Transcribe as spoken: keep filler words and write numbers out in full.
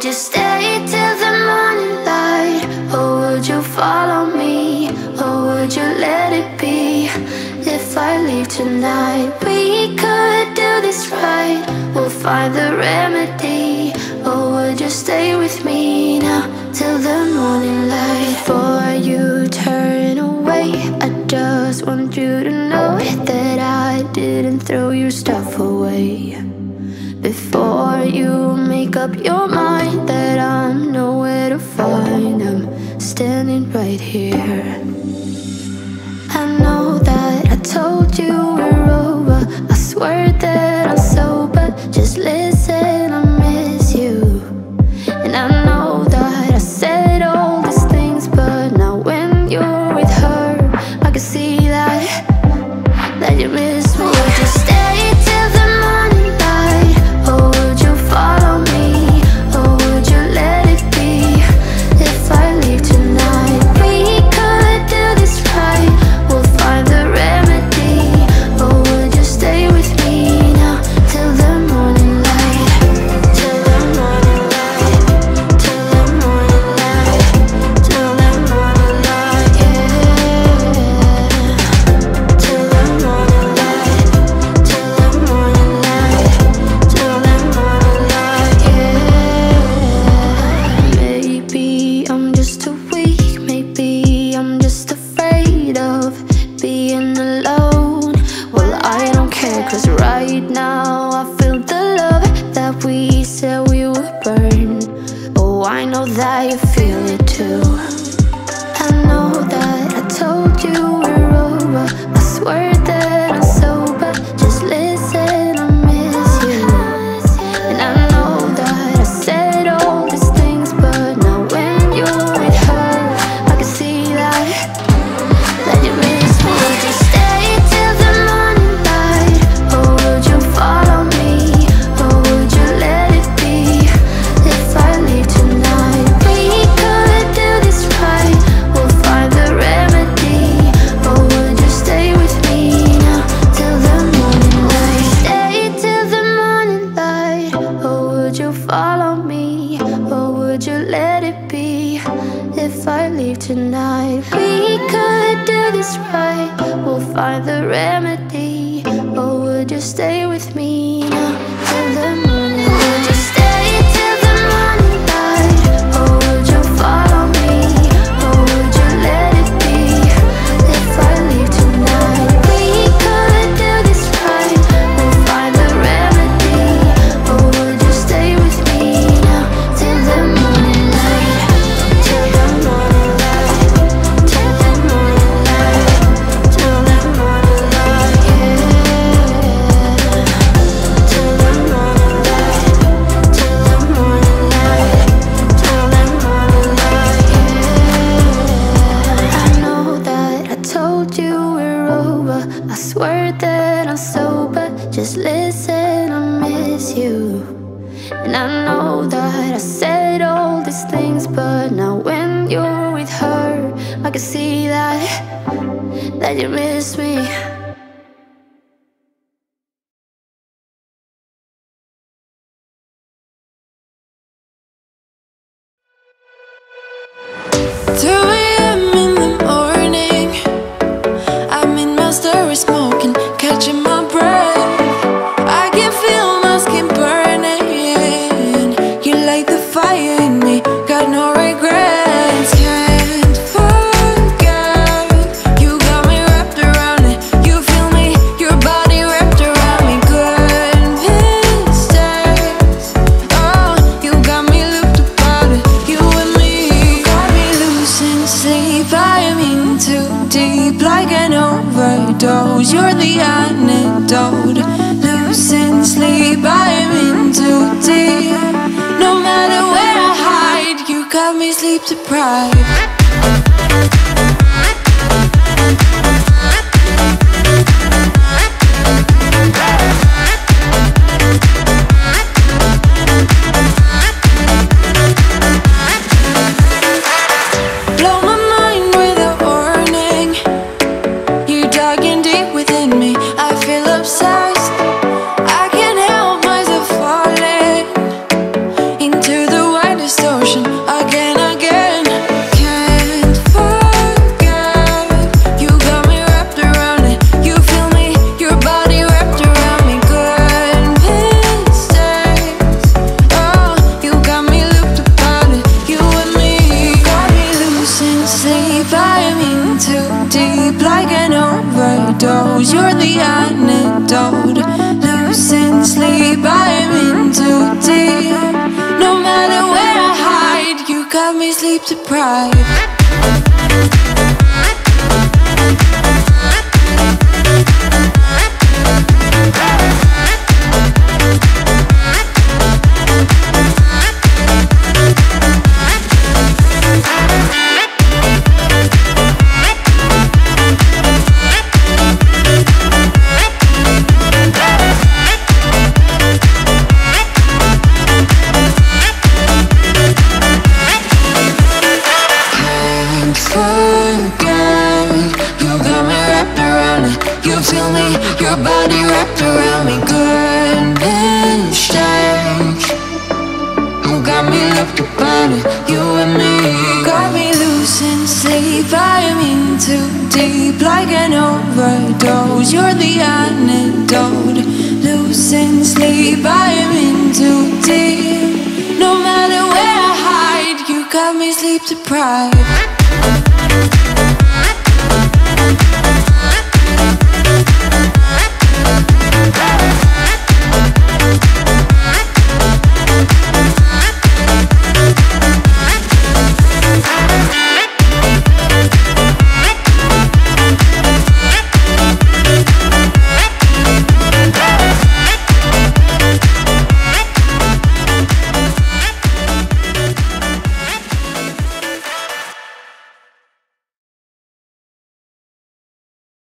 would you stay till the morning light? Or would you follow me? Or would you let it be? If I leave tonight, we could do this right. We'll find the remedy. Or would you stay with me now till the morning light? Before you turn away, I just want you to know that I didn't throw your stuff away. Before you make up your mind that I'm nowhere to find, I'm standing right here. I know that I told you we're over, I swear that I'm sober. Just listen, I miss you. And I know that I said all these things, but now when you're with her, I can see that, that you miss me. Would you stay till the morning light? Or would you follow me? Or would you let it be? If I leave tonight, we could do this right. We'll find the remedy. Or would you stay with me now till the morning light? Till the morning light. Till the morning light. Till the morning light, yeah. Till the morning light. Till the morning light. Till the morning light, yeah. Maybe I'm just too weak. Maybe I'm just afraid of being alone. Well, I don't care, cause right now I feel the love that we said we would burn. Oh, I know that you feel it too. I know that I told you we're over, I swear that I'm sober. Just listen, I miss you. And I know that I said all these things, but now when you're with her, I can see that, that you miss me. Would you stay till the morning light? Or would you follow me? Or would you let it be? If I leave tonight, we could do this right. We'll find the remedy. Or would you stay with me now till the morning light? Stay till the morning light. Or would you follow me? Or would you let it be? If I leave tonight, we could do this right. We'll find the remedy. Or would you stay with me now till the morning light? Would you stay till the morning light? Or would you follow me? Or would you let it be? If I leave tonight, we could do this right. We'll find the remedy. Or would you stay with me now till the morning light? Till the morning light. Till the morning light. Till the morning light, yeah. Till the morning light. Till the morning light. Till the morning light, yeah. I know that I told you we're over, I swear that I'm sober. Just listen, I miss you. And I know that I said all these things, but now when you're with her, I can see that, that you miss me. two a m in the morning, I'm in my story smoking, catching my breath. I can feel my skin burning. You light the fire in me, got no regrets. Can't forget, you got me wrapped around it. You sleep, I am in too deep. No matter where I hide, you got me sleep deprived. Your body wrapped around me, good and strange. You got me looked upon it, you and me. You got me loose in sleep, I am in too deep. Like an overdose, you're the antidote. Loose in sleep, I am in too deep. No matter where I hide, you got me sleep deprived.